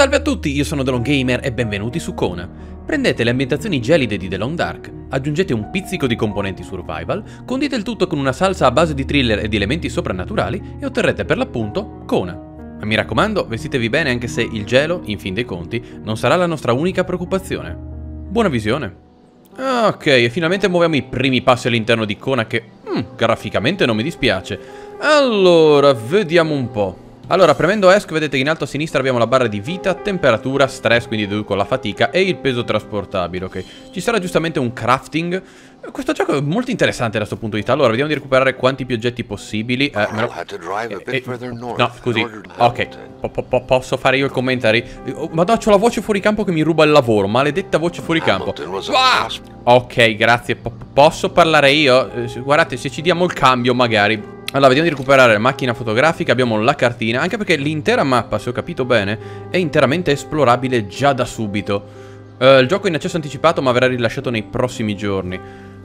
Salve a tutti, io sono TheLongGamer e benvenuti su Kona. Prendete le ambientazioni gelide di The Long Dark, aggiungete un pizzico di componenti survival, condite il tutto con una salsa a base di thriller e di elementi soprannaturali e otterrete per l'appunto Kona. Ma mi raccomando, vestitevi bene anche se il gelo, in fin dei conti, non sarà la nostra unica preoccupazione. Buona visione. Ok, e finalmente muoviamo i primi passi all'interno di Kona che, graficamente non mi dispiace. Allora, vediamo un po'. Allora, premendo ESC vedete che in alto a sinistra abbiamo la barra di vita, temperatura, stress, quindi deduco la fatica, e il peso trasportabile, ok? Ci sarà giustamente un crafting. Questo gioco è molto interessante da questo punto di vista. Allora, vediamo di recuperare quanti più oggetti possibili. No, scusi. Ok, posso fare io il commentary? Madonna, c'ho la voce fuori campo che mi ruba il lavoro. Maledetta voce fuori campo. Ok, grazie. Posso parlare io? Guardate, se ci diamo il cambio magari. Allora, vediamo di recuperare la macchina fotografica, abbiamo la cartina, anche perché l'intera mappa, se ho capito bene, è interamente esplorabile già da subito. Il gioco è in accesso anticipato, ma verrà rilasciato nei prossimi giorni.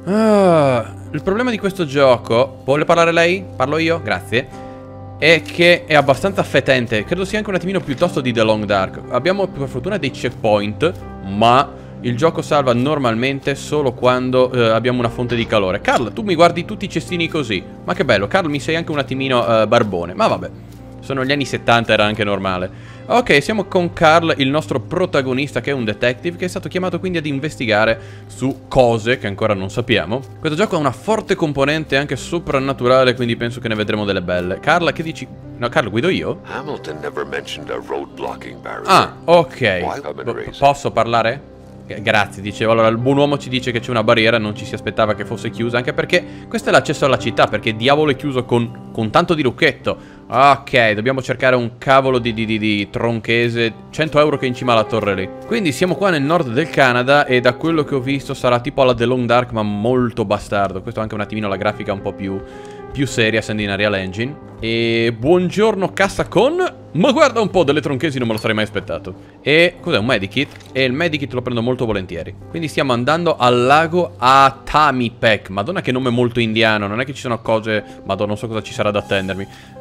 Il problema di questo gioco... Vuole parlare lei? Parlo io? Grazie. È che è abbastanza fetente, credo sia anche un attimino piuttosto di The Long Dark. Abbiamo per fortuna dei checkpoint, ma... il gioco salva normalmente solo quando abbiamo una fonte di calore. Carl, tu mi guardi tutti i cestini così. Ma che bello, Carl, mi sei anche un attimino barbone. Ma vabbè, sono gli anni 70, era anche normale. Ok, siamo con Carl, il nostro protagonista, che è un detective, che è stato chiamato quindi ad investigare su cose che ancora non sappiamo. Questo gioco ha una forte componente anche soprannaturale, quindi penso che ne vedremo delle belle. Carl, che dici? No, Carl, guido io? Hamilton never mentioned a road blocking barrier. Ah, ok. Posso parlare? Grazie, dicevo. Allora, il buon uomo ci dice che c'è una barriera, non ci si aspettava che fosse chiusa, anche perché questo è l'accesso alla città, perché diavolo è chiuso con tanto di lucchetto. Ok, dobbiamo cercare un cavolo di tronchese, 100 euro che è in cima alla torre lì. Quindi siamo qua nel nord del Canada e da quello che ho visto sarà tipo alla The Long Dark, ma molto bastardo. Questo è anche un attimino la grafica un po' più seria, essendo in Unreal Engine. E buongiorno cassa con... Ma guarda un po', delle tronchesi non me lo sarei mai aspettato. E cos'è, un medikit? E il medikit lo prendo molto volentieri. Quindi stiamo andando al lago Atamipek. Madonna che nome molto indiano. Non è che ci sono cose... Madonna, non so cosa ci sarà da attendermi.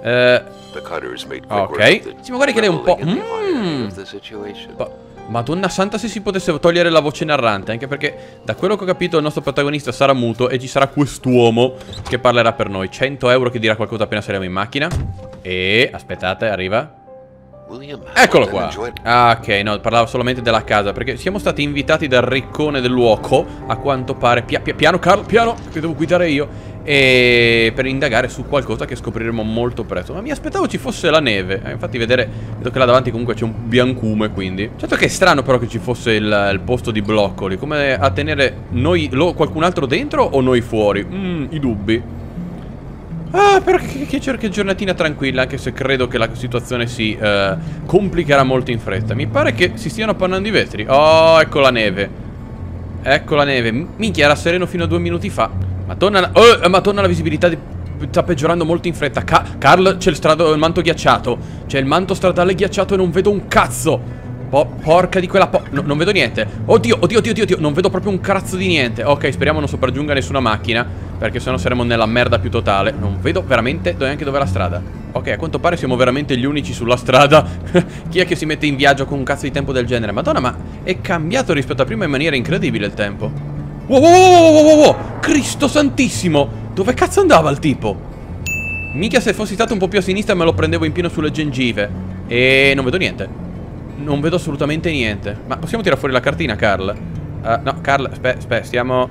Ok. Sì, magari che lei è un po'... Madonna santa, se si potesse togliere la voce narrante. Anche perché da quello che ho capito il nostro protagonista sarà muto e ci sarà quest'uomo che parlerà per noi. 100 euro che dirà qualcosa appena saremo in macchina. E... aspettate, arriva. Eccolo qua. Ah, ok, no, parlavo solamente della casa, perché siamo stati invitati dal riccone del luogo, a quanto pare. Piano, Carl, piano, che devo guidare io. E per indagare su qualcosa che scopriremo molto presto. Ma mi aspettavo ci fosse la neve. Infatti vedo che là davanti comunque c'è un biancume, quindi. Certo che è strano però che ci fosse il posto di blocco lì. Come a tenere noi, qualcun altro dentro o noi fuori? I dubbi. Ah, però che giornatina tranquilla, anche se credo che la situazione si complicherà molto in fretta. Mi pare che si stiano appannando i vetri. Oh, ecco la neve. Ecco la neve. Minchia, era sereno fino a 2 minuti fa. Madonna, Madonna, la visibilità sta peggiorando molto in fretta. Carl, c'è il manto ghiacciato. C'è il manto stradale ghiacciato e non vedo un cazzo. Porca di quella non vedo niente. Oddio, non vedo proprio un cazzo di niente. Ok, speriamo non sopraggiunga nessuna macchina, perché sennò saremo nella merda più totale. Non vedo veramente neanche dov'è la strada. Ok, a quanto pare siamo veramente gli unici sulla strada. Chi è che si mette in viaggio con un cazzo di tempo del genere? Madonna, ma è cambiato rispetto a prima in maniera incredibile il tempo. Wow, Cristo santissimo. Dove cazzo andava il tipo? Mica se fossi stato un po' più a sinistra me lo prendevo in pieno sulle gengive. E non vedo niente. Non vedo assolutamente niente. Ma possiamo tirare fuori la cartina, Carl? No, Carl, aspetta, stiamo...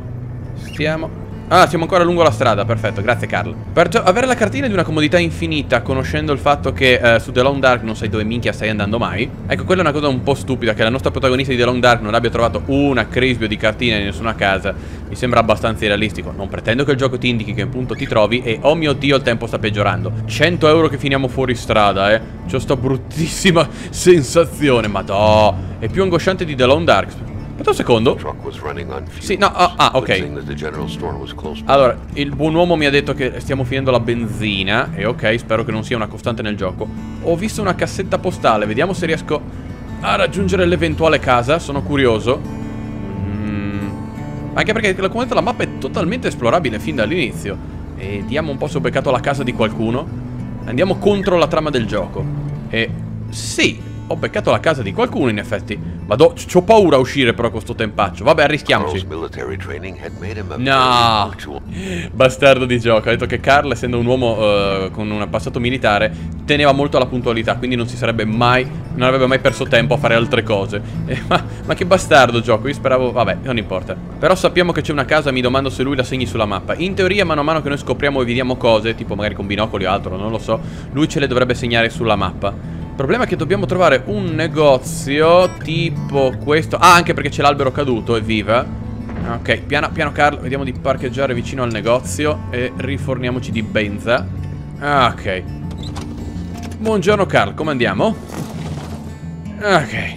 Ah, siamo ancora lungo la strada, perfetto, grazie Carl. Perciò avere la cartina è di una comodità infinita, conoscendo il fatto che su The Long Dark non sai dove minchia stai andando mai. Ecco, quella è una cosa un po' stupida, che la nostra protagonista di The Long Dark non abbia trovato una crispio di cartina in nessuna casa. Mi sembra abbastanza irrealistico. Non pretendo che il gioco ti indichi che punto ti trovi e, oh mio Dio, il tempo sta peggiorando. 100 euro che finiamo fuori strada, C'ho sta bruttissima sensazione, madò. È più angosciante di The Long Dark. Aspetta un secondo. Sì, no, ok. Allora, il buon uomo mi ha detto che stiamo finendo la benzina. E ok, spero che non sia una costante nel gioco. Ho visto una cassetta postale. Vediamo se riesco a raggiungere l'eventuale casa. Sono curioso. Anche perché come detto la mappa è totalmente esplorabile fin dall'inizio. E vediamo un po' se ho beccato la casa di qualcuno. Andiamo contro la trama del gioco. E sì, ho beccato la casa di qualcuno, in effetti. Vado, c'ho paura a uscire però con sto tempaccio. Vabbè, arrischiamoci. No! Bastardo di gioco. Ha detto che Carl, essendo un uomo con un passato militare, teneva molto alla puntualità, quindi non avrebbe mai perso tempo a fare altre cose. Ma che bastardo gioco, io speravo... Vabbè, non importa. Però sappiamo che c'è una casa, mi domando se lui la segni sulla mappa. In teoria, mano a mano che noi scopriamo e vediamo cose, tipo magari con binocoli o altro, non lo so, lui ce le dovrebbe segnare sulla mappa. Il problema è che dobbiamo trovare un negozio tipo questo. Ah, anche perché c'è l'albero caduto, evviva. Ok, piano piano Carl, vediamo di parcheggiare vicino al negozio e riforniamoci di benza. Ok. Buongiorno Carl, come andiamo? Ok.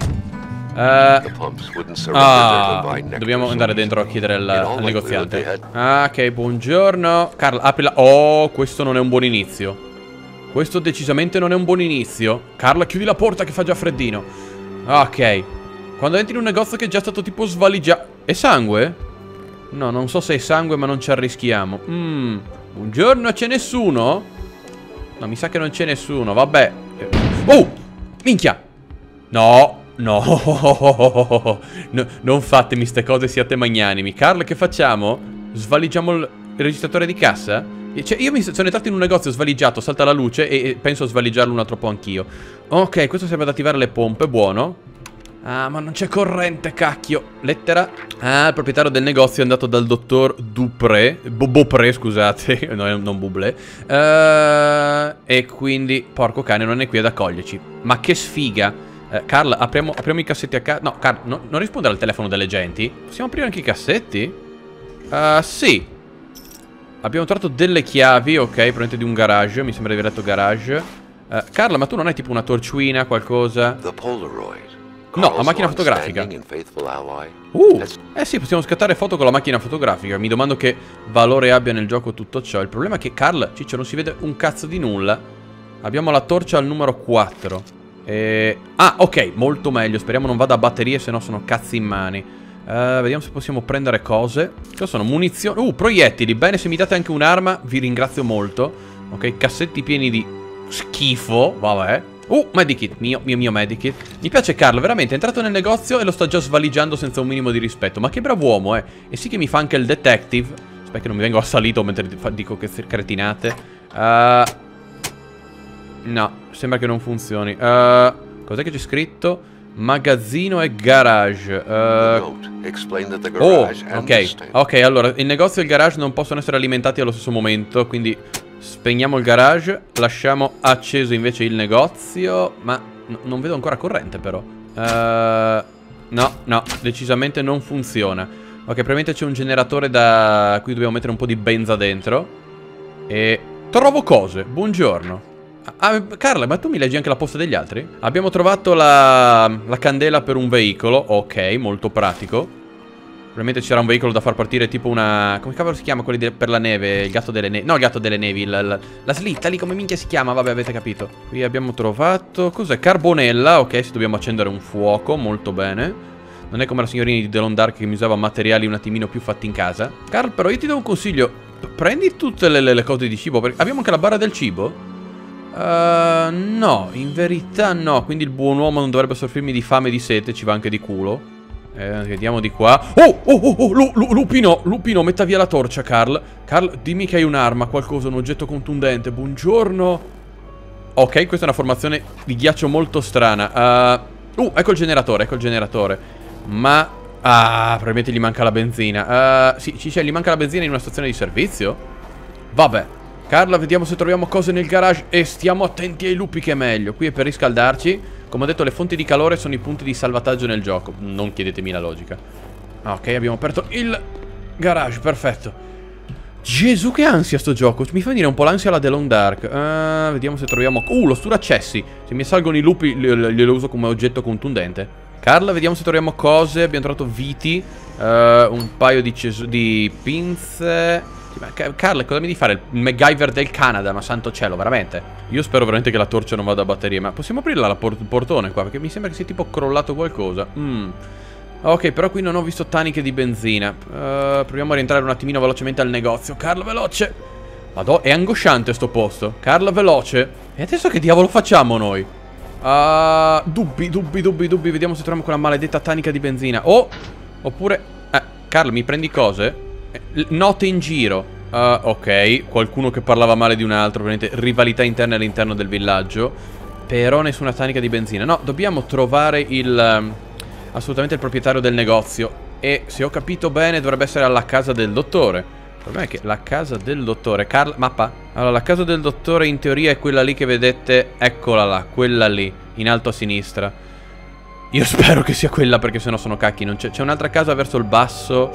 Dobbiamo andare dentro a chiedere al negoziante. Ok, buongiorno Carl, aprila. Oh, questo non è un buon inizio. Questo decisamente non è un buon inizio. Carla, chiudi la porta che fa già freddino. Ok. Quando entri in un negozio che è già stato tipo svaligiato... È sangue? No, non so se è sangue, ma non ci arrischiamo. Buongiorno, c'è nessuno? No, mi sa che non c'è nessuno, vabbè. Oh! Minchia! No, no. Non fatemi ste cose, siate magnanimi. Carl, che facciamo? Svaligiamo il registratore di cassa? Cioè, io sono entrato in un negozio svaligiato, salta la luce e penso a svaligiarlo un altro po' anch'io. Ok, questo serve ad attivare le pompe, buono. Ah, ma non c'è corrente, cacchio. Lettera. Ah, il proprietario del negozio è andato dal dottor Dupré. Beaupré, scusate. No, non Bublé. E quindi, porco cane, non è qui ad accoglierci. Ma che sfiga. Carl, apriamo i cassetti a casa. No, Carl, non rispondere al telefono delle genti. Possiamo aprire anche i cassetti? Sì. Abbiamo trovato delle chiavi, ok, probabilmente di un garage. Mi sembra di aver letto garage. Carla, ma tu non hai tipo una torciuina, qualcosa? No, la macchina fotografica. Sì, possiamo scattare foto con la macchina fotografica. Mi domando che valore abbia nel gioco tutto ciò. Il problema è che, Carl, ciccio, non si vede un cazzo di nulla. Abbiamo la torcia al numero 4. Ah, ok, molto meglio. Speriamo non vada a batterie, se no sono cazzi in mani. Vediamo se possiamo prendere cose. Cosa sono? Munizioni. Proiettili. Bene, se mi date anche un'arma vi ringrazio molto. Ok, cassetti pieni di schifo. Vabbè. Medikit. Mio medikit. Mi piace Carl, veramente. È entrato nel negozio e lo sta già svaligiando senza un minimo di rispetto. Ma che bravo uomo, eh. E sì che mi fa anche il detective. Aspetta che non mi vengo assalito mentre dico che cretinate. No, sembra che non funzioni. Cos'è che c'è scritto? Magazzino e garage. Ok, allora il negozio e il garage non possono essere alimentati allo stesso momento, quindi spegniamo il garage, lasciamo acceso invece il negozio. Ma non vedo ancora corrente però. No, decisamente non funziona. Ok, probabilmente c'è un generatore da cui dobbiamo mettere un po' di benza dentro. E trovo cose, buongiorno. Carla, ma tu mi leggi anche la posta degli altri? Abbiamo trovato la candela per un veicolo. Ok, molto pratico. Probabilmente c'era un veicolo da far partire, tipo una... Come cavolo si chiama quelli per la neve? Il gatto delle nevi. No, il gatto delle nevi, la slitta lì, come minchia si chiama? Vabbè, avete capito. Qui abbiamo trovato... Cos'è? Carbonella. Ok, se dobbiamo accendere un fuoco, molto bene. Non è come la signorina di Delon Dark che mi usava materiali un attimino più fatti in casa. Carl, però io ti do un consiglio. Prendi tutte le cose di cibo, perché abbiamo anche la barra del cibo. No, in verità no. Quindi il buon uomo non dovrebbe soffrirmi di fame e di sete. Ci va anche di culo. Vediamo di qua. Lupino, metta via la torcia, Carl. Carl, dimmi che hai un'arma, qualcosa, un oggetto contundente. Buongiorno. Ok, questa è una formazione di ghiaccio molto strana. Ecco il generatore, Ma... probabilmente gli manca la benzina. Sì, gli manca la benzina in una stazione di servizio? Vabbè. Carla, vediamo se troviamo cose nel garage e stiamo attenti ai lupi che è meglio. Qui è per riscaldarci. Come ho detto, le fonti di calore sono i punti di salvataggio nel gioco. Non chiedetemi la logica. Ok, abbiamo aperto il garage, perfetto. Gesù, che ansia sto gioco. Mi fa venire un po' l'ansia alla Delon Dark. Vediamo se troviamo... lo sturaccessi. Se mi salgono i lupi glielo uso come oggetto contundente. Carla, vediamo se troviamo cose. Abbiamo trovato viti, un paio di pinze... Carla, cosa mi devi fare? Il MacGyver del Canada, ma santo cielo, veramente. Io spero veramente che la torcia non vada a batterie. Ma possiamo aprirla il portone qua? Perché mi sembra che sia tipo crollato qualcosa. Ok, però qui non ho visto taniche di benzina. Proviamo a rientrare un attimino velocemente al negozio. Carla, veloce. Madò, è angosciante sto posto. Carla, veloce. E adesso che diavolo facciamo noi? Dubbi. Vediamo se troviamo quella maledetta tanica di benzina. Oh, oppure... Carl, mi prendi cose? Note in giro. Ok, qualcuno che parlava male di un altro. Ovviamente rivalità interne all'interno del villaggio. Però nessuna tanica di benzina. No, dobbiamo trovare assolutamente il proprietario del negozio. E se ho capito bene dovrebbe essere alla casa del dottore. Il problema è che la casa del dottore... Carl, mappa? Allora, la casa del dottore in teoria è quella lì che vedete. Eccola là, quella lì, in alto a sinistra. Io spero che sia quella, perché sennò sono cacchi. C'è un'altra casa verso il basso.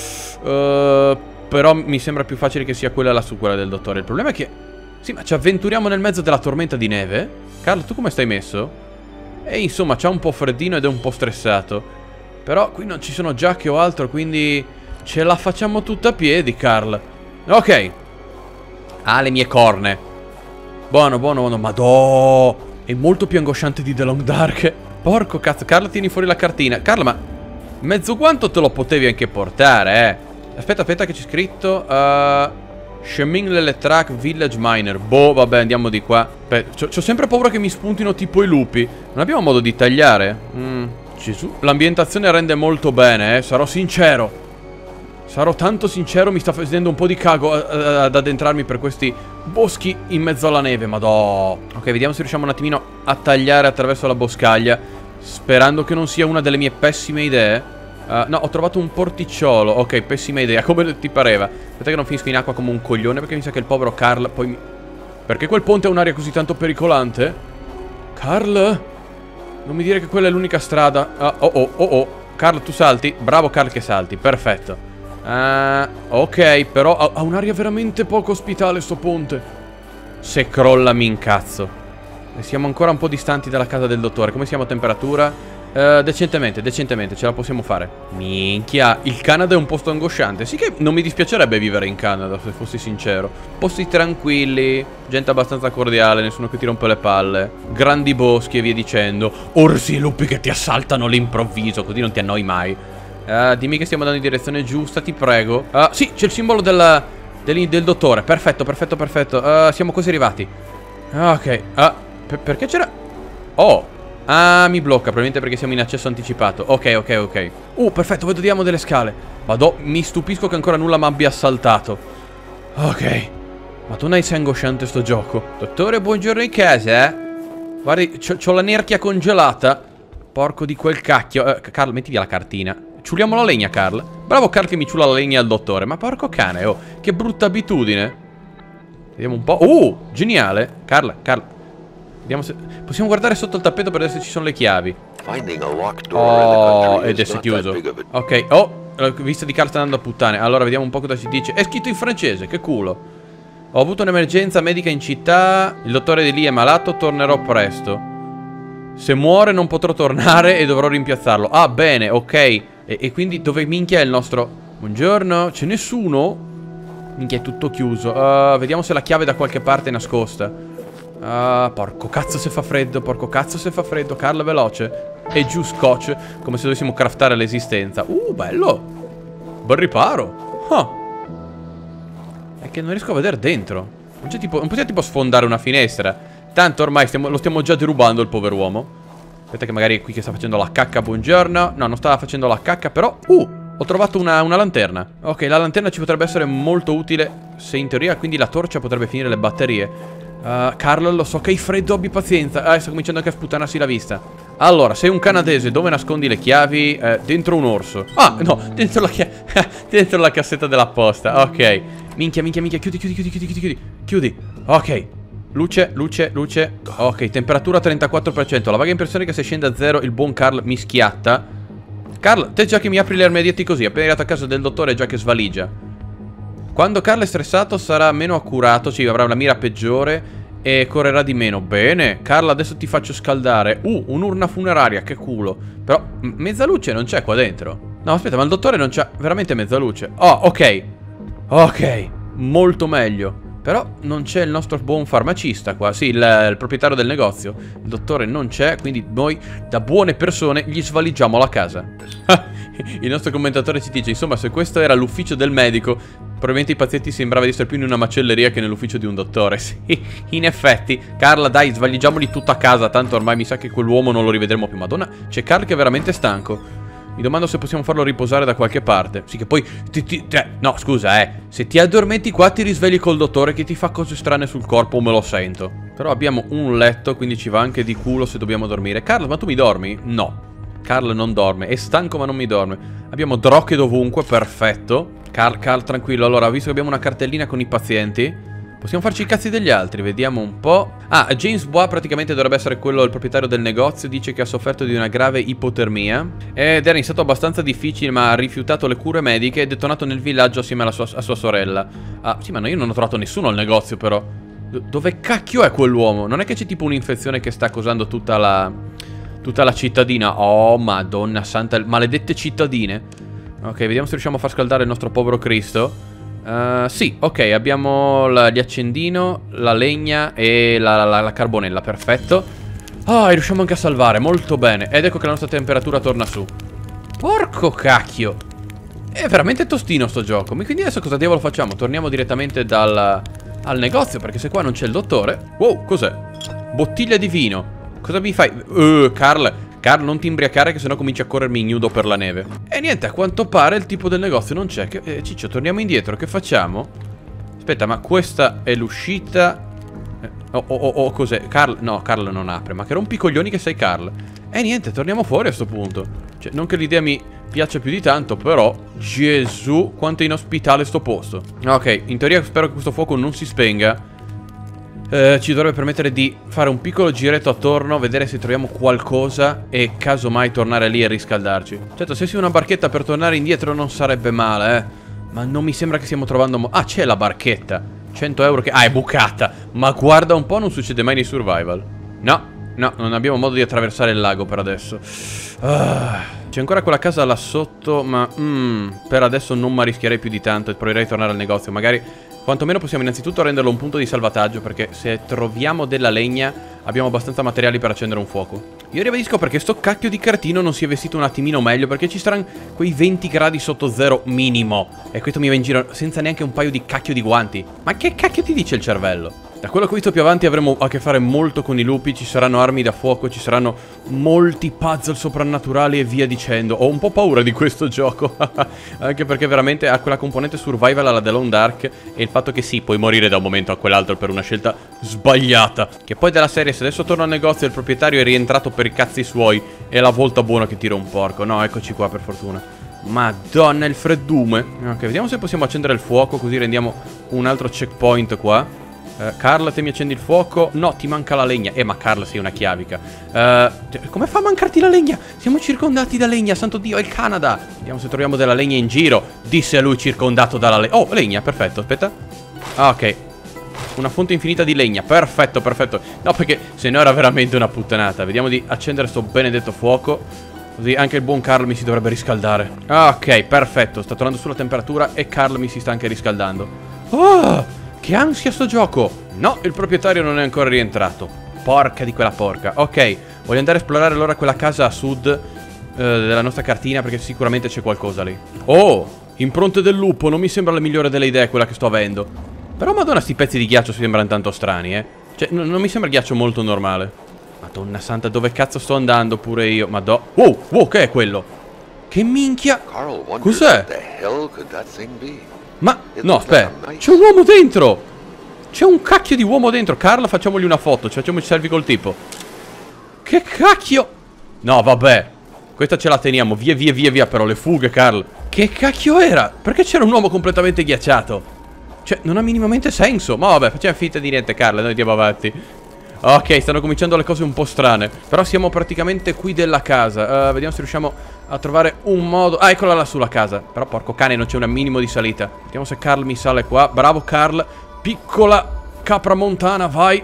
Però mi sembra più facile che sia quella lassù, quella del dottore. Il problema è che... Sì, ma ci avventuriamo nel mezzo della tormenta di neve? Carl, tu come stai messo? E insomma, c'ha un po' freddino ed è un po' stressato. Però qui non ci sono giacche o altro, quindi ce la facciamo tutta a piedi, Carl. Ok. Ah, le mie corne. Buono. Madò. È molto più angosciante di The Long Dark. Porco cazzo. Carl, tieni fuori la cartina. Carl, ma mezzo guanto te lo potevi anche portare, Aspetta che c'è scritto Sheming l'Electrac Village Miner. Boh, vabbè, andiamo di qua. C'ho sempre paura che mi spuntino tipo i lupi. Non abbiamo modo di tagliare? Gesù. L'ambientazione rende molto bene, sarò sincero. Sarò tanto sincero, mi sta facendo un po' di cago ad addentrarmi per questi boschi in mezzo alla neve, madò. Ok, vediamo se riusciamo un attimino a tagliare attraverso la boscaglia, sperando che non sia una delle mie pessime idee. No, ho trovato un porticciolo. Ok, pessima idea, come ti pareva? Aspetta che non finisco in acqua come un coglione, perché mi sa che il povero Carl poi Perché quel ponte ha un'aria così tanto pericolante? Carl? Non mi dire che quella è l'unica strada. Oh. Carl, tu salti? Bravo Carl che salti, perfetto. Ok, però ha un'aria veramente poco ospitale sto ponte. Se crolla mi incazzo. E siamo ancora un po' distanti dalla casa del dottore. Come siamo a temperatura? Decentemente, ce la possiamo fare. Minchia, il Canada è un posto angosciante. Sì che non mi dispiacerebbe vivere in Canada, se fossi sincero. Posti tranquilli, gente abbastanza cordiale, nessuno che ti rompe le palle, grandi boschi e via dicendo. Orsi e lupi che ti assaltano all'improvviso, così non ti annoi mai. Dimmi che stiamo andando in direzione giusta, ti prego. Sì, c'è il simbolo del dottore. Perfetto. Siamo quasi arrivati. Ok. Perché c'era... Oh. Mi blocca, probabilmente perché siamo in accesso anticipato. Ok. Perfetto, vediamo delle scale. Vado, mi stupisco che ancora nulla mi abbia assaltato. Ok. Madonna, sei angosciante sto gioco. Dottore, buongiorno in casa, Guardi, c'ho la nerchia congelata. Porco di quel cacchio. Carl, metti via la cartina. Ciuliamo la legna, Carl. Bravo Carl che mi ciula la legna al dottore. Ma porco cane, oh, che brutta abitudine. Vediamo un po'. Geniale. Carl. Vediamo se... Possiamo guardare sotto il tappeto per vedere se ci sono le chiavi. Oh, ed è chiuso. Ok, la vista di Carl sta andando a puttane. Allora vediamo un po' cosa ci dice. È scritto in francese, che culo. Ho avuto un'emergenza medica in città. Il dottore di lì è malato, tornerò presto. Se muore non potrò tornare e dovrò rimpiazzarlo. Ah, bene, ok. E quindi dove minchia è il nostro... Buongiorno, c'è nessuno? Minchia, è tutto chiuso. Vediamo se la chiave è da qualche parte è nascosta. Porco cazzo se fa freddo, Carl, veloce. E giù scotch, come se dovessimo craftare l'esistenza. Bello. Bel riparo. È che non riesco a vedere dentro. Non possiamo tipo sfondare una finestra. Tanto ormai lo stiamo già derubando il pover'uomo. Aspetta che magari è qui che sta facendo la cacca. Buongiorno. No, non stava facendo la cacca, però ho trovato una lanterna. Ok, la lanterna ci potrebbe essere molto utile, se in teoria quindi la torcia potrebbe finire le batterie. Carl, lo so che hai freddo, abbi pazienza. Sta cominciando anche a sputtanarsi la vista. Allora, sei un canadese, dove nascondi le chiavi? Dentro un orso. No, dentro la cassetta della posta. Ok. Minchia, chiudi. Ok. Luce. Ok, temperatura 34%. La vaga impressione che se scende a 0 il buon Carl mi schiatta. Carl, te già che mi apri gli armadietti così, appena arrivato a casa del dottore già che svaligia. Quando Carl è stressato sarà meno accurato, avrà una mira peggiore e correrà di meno. Bene, Carl, adesso ti faccio scaldare. Un'urna funeraria, che culo. Però, mezza luce non c'è qua dentro. No, aspetta, ma il dottore non c'ha veramente mezza luce. Ok, molto meglio. Però non c'è il nostro buon farmacista qua. Sì, il proprietario del negozio. Il dottore non c'è, quindi noi, da buone persone, gli svaligiamo la casa. Il nostro commentatore ci dice, insomma, se questo era l'ufficio del medico, Probabilmente i pazienti sembrava di essere più in una macelleria che nell'ufficio di un dottore. Sì, in effetti. Carla, dai, svaligiamoli tutto a casa. Tanto ormai mi sa che quell'uomo non lo rivedremo più. Madonna, c'è Carl che è veramente stanco. Mi domando se possiamo farlo riposare da qualche parte. Sì, che poi... no, scusa, se ti addormenti qua ti risvegli col dottore che ti fa cose strane sul corpo, me lo sento. Però abbiamo un letto, quindi ci va anche di culo se dobbiamo dormire. Carl, ma tu mi dormi? No. Carl non dorme. È stanco ma non mi dorme. Abbiamo droghe dovunque, perfetto. Carl, tranquillo. Allora, visto che abbiamo una cartellina con i pazienti, possiamo farci i cazzi degli altri, vediamo un po'. Ah, James Bois praticamente dovrebbe essere quello, il proprietario del negozio. Dice che ha sofferto di una grave ipotermia ed era in stato abbastanza difficile, ma ha rifiutato le cure mediche e detonato nel villaggio assieme a sua sorella. Ah, sì, ma no, io non ho trovato nessuno al negozio però. Dove cacchio è quell'uomo? Non è che c'è tipo un'infezione che sta causando tutta la cittadina? Oh, madonna santa, maledette cittadine. Ok, vediamo se riusciamo a far scaldare il nostro povero Cristo. Sì, ok, abbiamo gli accendino, la legna e la carbonella, perfetto. Ah, e riusciamo anche a salvare, molto bene. Ed ecco che la nostra temperatura torna su. Porco cacchio. È veramente tostino sto gioco. Quindi adesso cosa diavolo facciamo? Torniamo direttamente al negozio, perché se qua non c'è il dottore... Wow, cos'è? Bottiglia di vino. Cosa mi fai? Carl, non ti imbriacare che sennò cominci a corrermi ignudo per la neve. E niente, a quanto pare il tipo del negozio non c'è. Ciccio, torniamo indietro, che facciamo? Aspetta, ma questa è l'uscita? Cos'è? Carl? No, Carl non apre. Ma che rompicoglioni che sei, Carl. E niente, torniamo fuori a sto punto. Cioè, non che l'idea mi piaccia più di tanto, però... Gesù, quanto è inospitale sto posto. Ok, in teoria spero che questo fuoco non si spenga. Ci dovrebbe permettere di fare un piccolo giretto attorno, vedere se troviamo qualcosa e casomai tornare lì e riscaldarci. Certo, se si una barchetta per tornare indietro non sarebbe male, ma non mi sembra che stiamo trovando... Ah, c'è la barchetta. 100 euro che... Ah, è bucata. Ma guarda un po', non succede mai nei survival. No, non abbiamo modo di attraversare il lago per adesso. C'è ancora quella casa là sotto, ma... per adesso non mi rischierei più di tanto e proverei a tornare al negozio. Magari... Quantomeno possiamo innanzitutto renderlo un punto di salvataggio, perché se troviamo della legna abbiamo abbastanza materiali per accendere un fuoco. Io ribadisco perché sto cacchio di cartino non si è vestito un attimino meglio, perché ci saranno quei 20 gradi sotto zero minimo. E questo mi va in giro senza neanche un paio di cacchio di guanti. Ma che cacchio ti dice il cervello? Da quello che ho visto più avanti avremo a che fare molto con i lupi, ci saranno armi da fuoco, ci saranno molti puzzle soprannaturali e via dicendo. Ho un po' paura di questo gioco, anche perché veramente ha quella componente survival alla The Lone Dark e il fatto che sì, puoi morire da un momento a quell'altro per una scelta sbagliata. Che poi della serie, se adesso torno al negozio e il proprietario è rientrato per i cazzi suoi, è la volta buona che tira un porco. No, eccoci qua per fortuna. Madonna, il freddume. Ok, vediamo se possiamo accendere il fuoco, così rendiamo un altro checkpoint qua. Carl, te mi accendi il fuoco? No, ti manca la legna. Ma Carl sei una chiavica. Come fa a mancarti la legna? Siamo circondati da legna, santo Dio, è il Canada. Vediamo se troviamo della legna in giro. Disse lui circondato dalla legna. Oh, legna, perfetto, aspetta. Ok, una fonte infinita di legna, perfetto, perfetto. No, perché se no era veramente una puttanata. Vediamo di accendere sto benedetto fuoco, così anche il buon Carl mi si dovrebbe riscaldare. Ok, perfetto, sta tornando sulla temperatura e Carl mi si sta anche riscaldando. Oh, che ansia sto gioco. No, il proprietario non è ancora rientrato. Porca di quella porca. Ok, voglio andare a esplorare allora quella casa a sud della nostra cartina, perché sicuramente c'è qualcosa lì. Oh, impronte del lupo. Non mi sembra la migliore delle idee quella che sto avendo. Però madonna, sti pezzi di ghiaccio sembrano tanto strani, Cioè, non mi sembra ghiaccio molto normale. Madonna santa, dove cazzo sto andando pure io? Wow, che è quello? Che minchia? Cos'è? Ma, no, aspetta, c'è un uomo dentro! C'è un cacchio di uomo dentro. Carl, facciamogli una foto, ci facciamo i selfie col tipo. Che cacchio? No, vabbè, questa ce la teniamo, via però, le fughe, Carl. Che cacchio era? Perché c'era un uomo completamente ghiacciato? Cioè, non ha minimamente senso. Ma vabbè, facciamo finta di niente, Carl, noi andiamo avanti. Ok, stanno cominciando le cose un po' strane. Però siamo praticamente qui della casa. Vediamo se riusciamo a trovare un modo. Ah, eccola lassù la casa. Però porco cane, non c'è un minimo di salita. Vediamo se Carl mi sale qua. Bravo Carl. Piccola capra montana. Vai.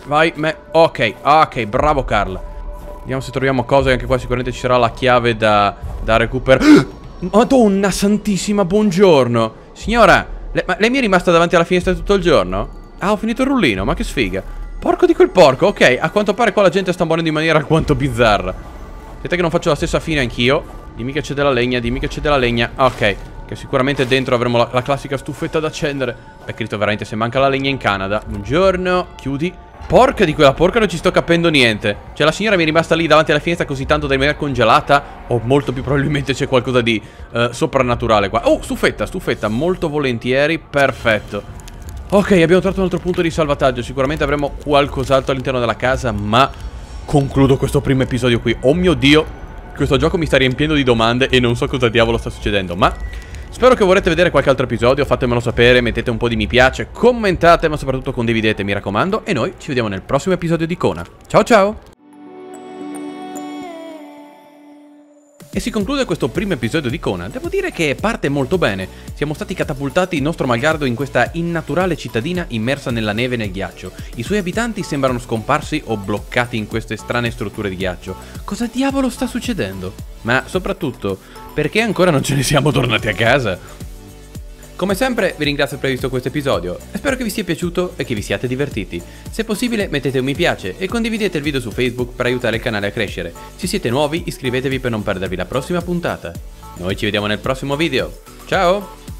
Ok, bravo Carl. Vediamo se troviamo cose. Anche qua sicuramente ci sarà la chiave da recuperare. Madonna santissima, buongiorno. Signora, lei mi è rimasta davanti alla finestra tutto il giorno? Ah, ho finito il rullino, ma che sfiga. Porco di quel porco, ok, a quanto pare qua la gente sta morendo in maniera alquanto bizzarra. Aspetta che non faccio la stessa fine anch'io. Dimmi che c'è della legna, Ok, che sicuramente dentro avremo la classica stufetta da accendere. Peccato veramente se manca la legna in Canada. Buongiorno, chiudi. Porca di quella porca, non ci sto capendo niente. Cioè la signora mi è rimasta lì davanti alla finestra così tanto da rimanere congelata, o molto più probabilmente c'è qualcosa di soprannaturale qua. Oh, stufetta, molto volentieri, perfetto. Ok, abbiamo trovato un altro punto di salvataggio. Sicuramente avremo qualcos'altro all'interno della casa, ma concludo questo primo episodio qui. Oh mio Dio, questo gioco mi sta riempiendo di domande e non so cosa diavolo sta succedendo, ma spero che vorrete vedere qualche altro episodio. Fatemelo sapere, mettete un po' di mi piace, commentate, ma soprattutto condividete, mi raccomando. E noi ci vediamo nel prossimo episodio di Kona. Ciao ciao! E si conclude questo primo episodio di Kona. Devo dire che parte molto bene. Siamo stati catapultati il nostro malgrado in questa innaturale cittadina immersa nella neve e nel ghiaccio. I suoi abitanti sembrano scomparsi o bloccati in queste strane strutture di ghiaccio. Cosa diavolo sta succedendo? Ma soprattutto, perché ancora non ce ne siamo tornati a casa? Come sempre vi ringrazio per aver visto questo episodio e spero che vi sia piaciuto e che vi siate divertiti. Se possibile mettete un mi piace e condividete il video su Facebook per aiutare il canale a crescere. Se siete nuovi iscrivetevi per non perdervi la prossima puntata. Noi ci vediamo nel prossimo video. Ciao!